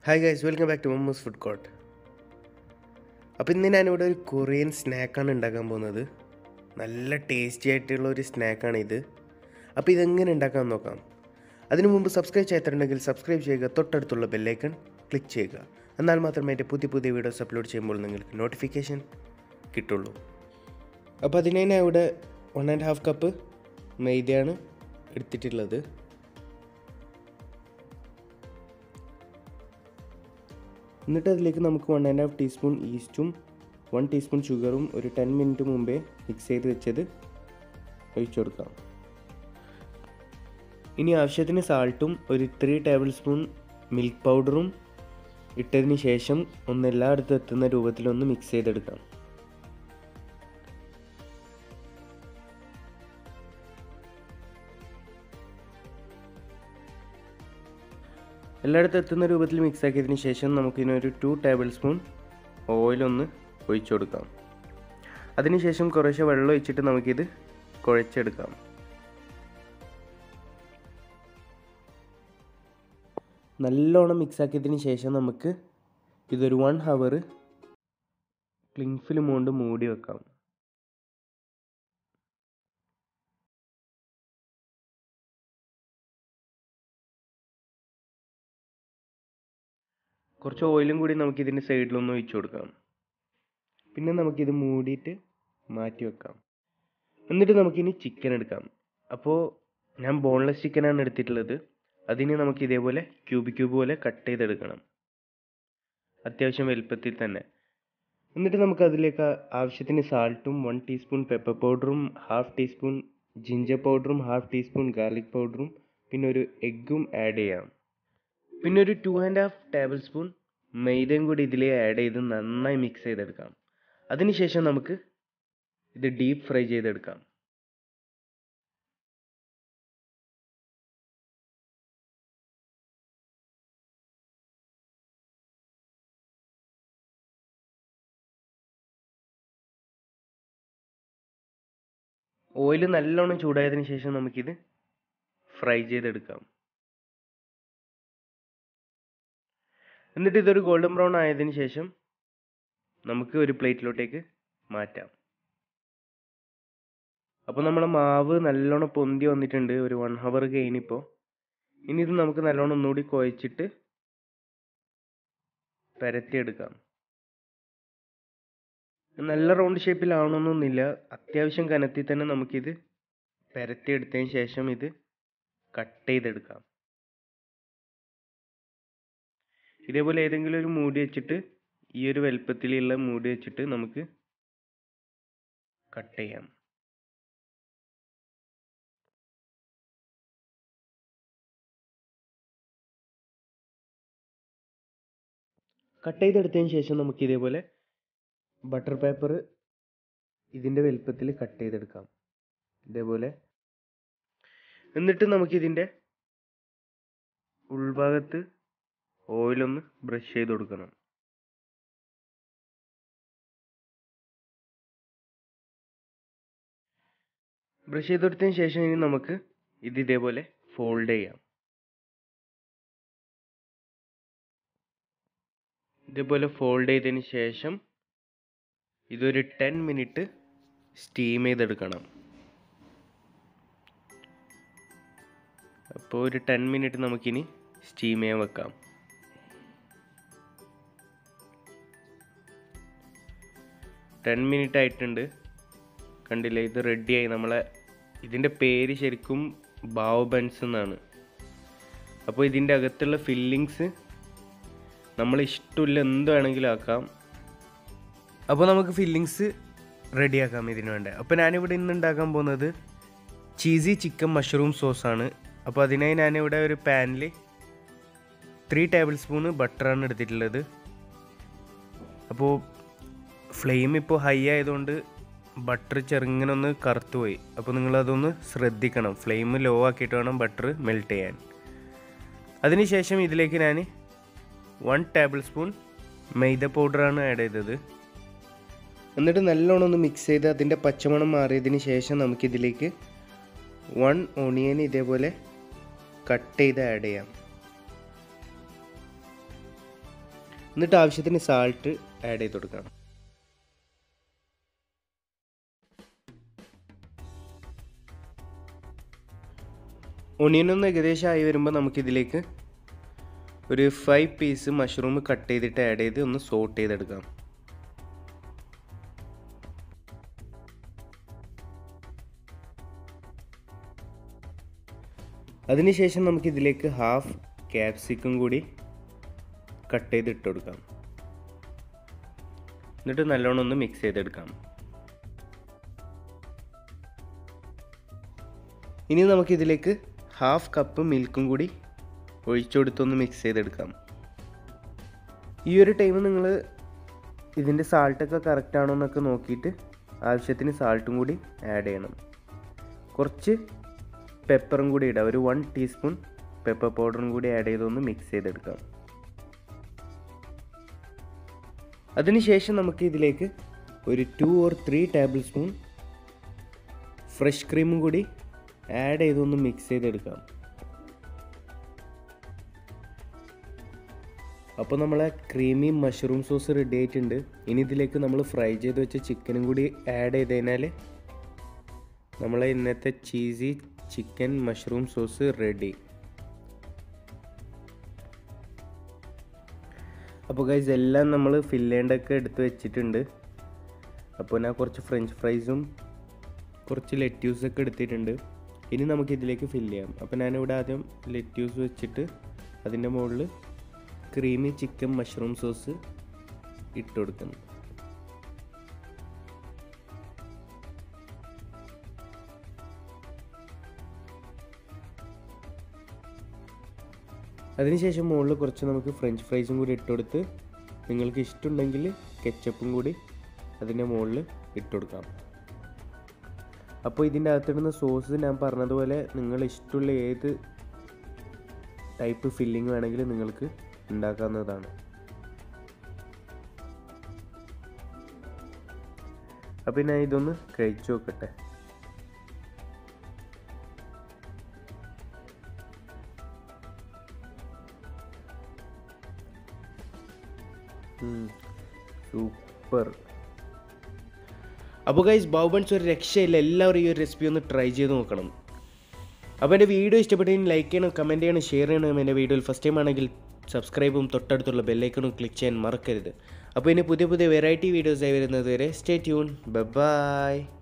Hi guys, welcome back to Mammu's food court. അപ്പോൾ ഇന്ന് ഞാനിവിടെ ഒരു കൊറിയൻ സ്നാക്കാണ് ഉണ്ടാക്കാൻ പോകുന്നത്. നല്ല ടേസ്റ്റി ആയിട്ടുള്ള ഒരു സ്നാക്കാണിത്. അപ്പോൾ ഇതെങ്ങനെ ഉണ്ടാക്കാമെന്ന് നോക്കാം. അതിനു മുമ്പ് സബ്സ്ക്രൈബ് ചെയ്തിട്ടുണ്ടെങ്കിൽ സബ്സ്ക്രൈബ് ചെയ്യുക, തൊട്ടടുത്തുള്ള ബെല്ലൈക്കൺ ക്ലിക്ക് ചെയ്യുക. എന്നാൽ മാത്രമേ എൻ്റെ പുതിയ പുതിയ വീഡിയോസ് അപ്ലോഡ് ചെയ്യുമ്പോൾ നിങ്ങൾക്ക് നോട്ടിഫിക്കേഷൻ കിട്ടുള്ളൂ. അപ്പോൾ അതിനായി ഞാൻ ഇവിടെ 1.5 കപ്പ് മൈദയാണ് എടുത്തിട്ടുള്ളത്. എന്നിട്ട് അതിലേക്ക് നമുക്ക് 1.5 ടീസ്പൂൺ ഈസ്റ്റും 1 ടീസ്പൂൺ ഷുഗറും ഒരു 10 മിനിറ്റ് മുമ്പേ മിക്സ് ചെയ്ത് വെച്ചത് ഒഴിച്ചു കൊടുക്കാം. ഇനി ആവശ്യത്തിന് സാൾട്ടും ഒരു 3 ടേബിൾ സ്പൂൺ മിൽക്ക് പൗഡറും ഇട്ടതിന് ശേഷം എല്ലായിടത്തും എത്തുന്ന രൂപത്തിലൊന്ന് മിക്സ് ചെയ്തെടുക്കാം. എല്ലായിടത്തും എത്തുന്ന രൂപത്തിൽ മിക്സ് ആക്കിയതിന് ശേഷം നമുക്കിതിനൊരു 2 ടേബിൾ സ്പൂൺ ഓയിലൊന്ന് ഒഴിച്ചു കൊടുക്കാം. അതിനുശേഷം കുറേശ്ശെ വെള്ളം ഒഴിച്ചിട്ട് നമുക്കിത് കുഴച്ചെടുക്കാം. നല്ലോണം മിക്സ് ആക്കിയതിന് ശേഷം നമുക്ക് ഇതൊരു 1 ഹവർ ക്ലിംഗ് ഫിലിം കൊണ്ട് മൂടി വെക്കാം. കുറച്ച് ഓയിലും കൂടി നമുക്കിതിൻ്റെ സൈഡിലൊന്ന് ഒഴിച്ചു കൊടുക്കാം. പിന്നെ നമുക്കിത് മൂടിയിട്ട് മാറ്റി വെക്കാം. എന്നിട്ട് നമുക്കിനി ചിക്കൻ എടുക്കാം. അപ്പോൾ ഞാൻ ബോൺലെസ് ചിക്കനാണ് എടുത്തിട്ടുള്ളത്. അതിന് നമുക്ക് ഇതേപോലെ ക്യൂബ് പോലെ കട്ട് ചെയ്തെടുക്കണം, അത്യാവശ്യം വലുപ്പത്തിൽ തന്നെ. എന്നിട്ട് നമുക്ക് അതിലേക്ക് ആവശ്യത്തിന് സാൾട്ടും 1 ടീസ്പൂൺ പെപ്പർ പൗഡറും 1/2 ടീസ്പൂൺ ജിഞ്ചർ പൗഡറും 1/2 ടീസ്പൂൺ ഗാർലിക് പൗഡറും പിന്നെ ഒരു എഗ്ഗും ആഡ് ചെയ്യാം. പിന്നെ ഒരു 2.5 ടേബിൾ സ്പൂൺ മൈദയും കൂടി ഇതിൽ ആഡ് ചെയ്ത് നന്നായി മിക്സ് ചെയ്തെടുക്കാം. അതിനുശേഷം നമുക്ക് ഇത് ഡീപ്പ് ഫ്രൈ ചെയ്തെടുക്കാം. ഓയിൽ നല്ലോണം ചൂടായതിനു ശേഷം നമുക്കിത് ഫ്രൈ ചെയ്തെടുക്കാം. എന്നിട്ട് ഇതൊരു ഗോൾഡൻ ബ്രൗൺ ആയതിനു ശേഷം നമുക്ക് ഒരു പ്ലേറ്റിലോട്ടേക്ക് മാറ്റാം. അപ്പോൾ നമ്മുടെ മാവ് നല്ലോണം പൊന്തി വന്നിട്ടുണ്ട്. ഒരു 1 ഹവർ കഴിഞ്ഞിപ്പോൾ. ഇനി ഇത് നമുക്ക് നല്ലോണം ഒന്നുകൂടി കുഴച്ചിട്ട് പരത്തിയെടുക്കാം. നല്ല റൗണ്ട് ഷേപ്പിലാവണമെന്നൊന്നുമില്ല, അത്യാവശ്യം കനത്തിൽ തന്നെ നമുക്കിത് പരത്തിയെടുത്തതിന് ശേഷം ഇത് കട്ട് ചെയ്തെടുക്കാം. ഇതേപോലെ ഏതെങ്കിലും ഒരു മൂടി വെച്ചിട്ട്, ഈ ഒരു വലുപ്പത്തിലുള്ള മൂടി വെച്ചിട്ട് നമുക്ക് കട്ട് ചെയ്യാം. കട്ട് ചെയ്തെടുത്തതിന് ശേഷം നമുക്ക് ഇതേപോലെ ബട്ടർ പേപ്പർ ഇതിൻ്റെ വലുപ്പത്തിൽ കട്ട് ചെയ്തെടുക്കാം, ഇതേപോലെ. എന്നിട്ട് നമുക്കിതിൻ്റെ ഉൾഭാഗത്ത് ഓയിലൊന്ന് ബ്രഷ് ചെയ്ത് കൊടുക്കണം. ബ്രഷ് ചെയ്ത് കൊടുത്തതിന് ശേഷം ഇനി നമുക്ക് ഇത് ഇതേപോലെ ഫോൾഡ് ചെയ്യാം. ഇതേപോലെ ഫോൾഡ് ചെയ്തതിന് ശേഷം ഇതൊരു 10 മിനിറ്റ് സ്റ്റീം ചെയ്തെടുക്കണം. അപ്പോൾ ഒരു 10 മിനിറ്റ് നമുക്കിനി സ്റ്റീം ചെയ്യാൻ വെക്കാം. ടെൻ മിനിറ്റ് ആയിട്ടുണ്ട്, കണ്ടില്ലേ, ഇത് റെഡിയായി. ഇതിൻ്റെ പേര് ശരിക്കും ബാവ് ബൺസ് എന്നാണ്. അപ്പോൾ ഇതിൻ്റെ അകത്തുള്ള ഫില്ലിങ്സ് നമ്മൾ ഇഷ്ടമില്ല എന്ത് വേണമെങ്കിലും ആക്കാം. അപ്പോൾ നമുക്ക് ഫില്ലിങ്സ് റെഡിയാക്കാം ഇതിന് വേണ്ട. അപ്പോൾ ഞാനിവിടെ ഇന്ന് ഉണ്ടാക്കാൻ പോകുന്നത് ചീസി ചിക്കൻ മഷ്റൂം സോസാണ്. അപ്പോൾ അതിനായി ഞാനിവിടെ ഒരു പാനിൽ 3 ടേബിൾ സ്പൂണ് ബട്ടറാണ് എടുത്തിട്ടുള്ളത്. അപ്പോൾ ഫ്ലെയിം ഇപ്പോൾ ഹൈ ആയതുകൊണ്ട് ബട്ടർ ചെറുങ്ങനെ ഒന്ന് കറുത്തു പോയി. അപ്പോൾ നിങ്ങളതൊന്ന് ശ്രദ്ധിക്കണം, ഫ്ലെയിം ലോ ആക്കിയിട്ട് വേണം ബട്ടർ മെൽറ്റ് ചെയ്യാൻ. അതിനുശേഷം ഇതിലേക്ക് ഞാൻ 1 ടേബിൾ സ്പൂൺ മൈദ പൗഡറാണ് ആഡ് ചെയ്തത്. എന്നിട്ട് നല്ലോണം ഒന്ന് മിക്സ് ചെയ്ത് അതിൻ്റെ പച്ചമണം മാറിയതിന് ശേഷം നമുക്കിതിലേക്ക് 1 ഓണിയൻ ഇതേപോലെ കട്ട് ചെയ്ത് ആഡ് ചെയ്യാം. എന്നിട്ട് ആവശ്യത്തിന് സാൾട്ട് ആഡ് ചെയ്ത് കൊടുക്കണം. ഒണിയനൊന്ന് ഏകദേശം ആയി വരുമ്പോൾ നമുക്കിതിലേക്ക് ഒരു 5 പീസ് മഷ്റൂം കട്ട് ചെയ്തിട്ട് ആഡ് ചെയ്ത് ഒന്ന് സോട്ട് ചെയ്തെടുക്കാം. അതിനുശേഷം നമുക്കിതിലേക്ക് ഹാഫ് ക്യാപ്സിക്കം കൂടി കട്ട് ചെയ്ത് ഇട്ട് കൊടുക്കാം. എന്നിട്ട് നല്ലോണം ഒന്ന് മിക്സ് ചെയ്തെടുക്കാം. ഇനി നമുക്കിതിലേക്ക് ഹാഫ് കപ്പ് മിൽക്കും കൂടി ഒഴിച്ചു കൊടുത്തൊന്ന് മിക്സ് ചെയ്തെടുക്കാം. ഈ ഒരു ടൈം നിങ്ങൾ ഇതിൻ്റെ സാൾട്ടൊക്കെ കറക്റ്റ് ആണോ എന്നൊക്കെ നോക്കിയിട്ട് ആവശ്യത്തിന് സാൾട്ടും കൂടി ആഡ് ചെയ്യണം. കുറച്ച് പെപ്പറും കൂടി ഇടാം. ഒരു 1 ടീസ്പൂൺ പെപ്പർ പൗഡറും കൂടി ആഡ് ചെയ്തൊന്ന് മിക്സ് ചെയ്തെടുക്കാം. അതിനുശേഷം നമുക്ക് ഇതിലേക്ക് ഒരു 2 or 3 ടേബിൾ സ്പൂൺ ഫ്രഷ് ക്രീമും കൂടി ആഡ് ചെയ്തൊന്ന് മിക്സ് ചെയ്തെടുക്കാം. അപ്പോൾ നമ്മളെ ക്രീമി മഷ്റൂം സോസ് റെഡി ആയിട്ടുണ്ട്. ഇനി ഇതിലേക്ക് നമ്മൾ ഫ്രൈ ചെയ്ത് വെച്ച ചിക്കനും കൂടി ആഡ് ചെയ്ത് കഴിഞ്ഞാൽ നമ്മളെ ഇന്നത്തെ cheesy chicken mushroom sauce ready. അപ്പോൾ ഗൈസ് എല്ലാം നമ്മൾ ഫില്ലേണ്ടൊക്കെ എടുത്ത് വെച്ചിട്ടുണ്ട്. അപ്പോൾ ഞാൻ കുറച്ച് ഫ്രഞ്ച് ഫ്രൈസും കുറച്ച് ലെറ്റ്യൂസൊക്കെ എടുത്തിട്ടുണ്ട്. ഇനി നമുക്കിതിലേക്ക് ഫില്ല് ചെയ്യാം. അപ്പോൾ ഞാനിവിടെ ആദ്യം ലെറ്റ്യൂസ് വെച്ചിട്ട് അതിൻ്റെ മുകളിൽ ക്രീമി ചിക്കൻ മഷ്റൂം സോസ് ഇട്ട് കൊടുക്കുന്നു. അതിനുശേഷം മുകളിൽ കുറച്ച് നമുക്ക് ഫ്രഞ്ച് ഫ്രൈസും കൂടി ഇട്ട് കൊടുത്ത് നിങ്ങൾക്ക് ഇഷ്ടമുണ്ടെങ്കിൽ കെച്ചപ്പും കൂടി അതിൻ്റെ മുകളിൽ ഇട്ട് കൊടുക്കാം. അപ്പോൾ ഇതിൻ്റെ അകത്തിടുന്ന സോസ് ഞാൻ പറഞ്ഞതുപോലെ നിങ്ങൾ ഇഷ്ടമുള്ള ഏത് ടൈപ്പ് ഫില്ലിങ് വേണമെങ്കിലും നിങ്ങൾക്ക് ഉണ്ടാക്കാവുന്നതാണ്. അപ്പോൾ ഞാൻ ഇതൊന്ന് കഴിച്ചു നോക്കട്ടെ. സൂപ്പർ. അപ്പോൾ ഗൈസ് ബാവ് ബൺസ് ഒരു രക്ഷയില്ല. എല്ലാവരും ഈ ഒരു റെസിപ്പി ഒന്ന് ട്രൈ ചെയ്ത് നോക്കണം. അപ്പോൾ എൻ്റെ വീഡിയോ ഇഷ്ടപ്പെട്ടെങ്കിൽ ലൈക്ക് ചെയ്യണം, കമൻറ്റ് ചെയ്യണം, ഷെയർ ചെയ്യണം. എൻ്റെ വീഡിയോയിൽ ഫസ്റ്റ് ടൈം ആണെങ്കിൽ സബ്സ്ക്രൈബും തൊട്ടടുത്തുള്ള ബെല്ലൈക്കണും ക്ലിക്ക് ചെയ്യാൻ മറക്കരുത്. അപ്പോൾ ഇനി പുതിയ പുതിയ വെറൈറ്റി വീഡിയോസായി വരുന്നത് വരെ സ്റ്റേ ട്യൂൺ. ബൈ.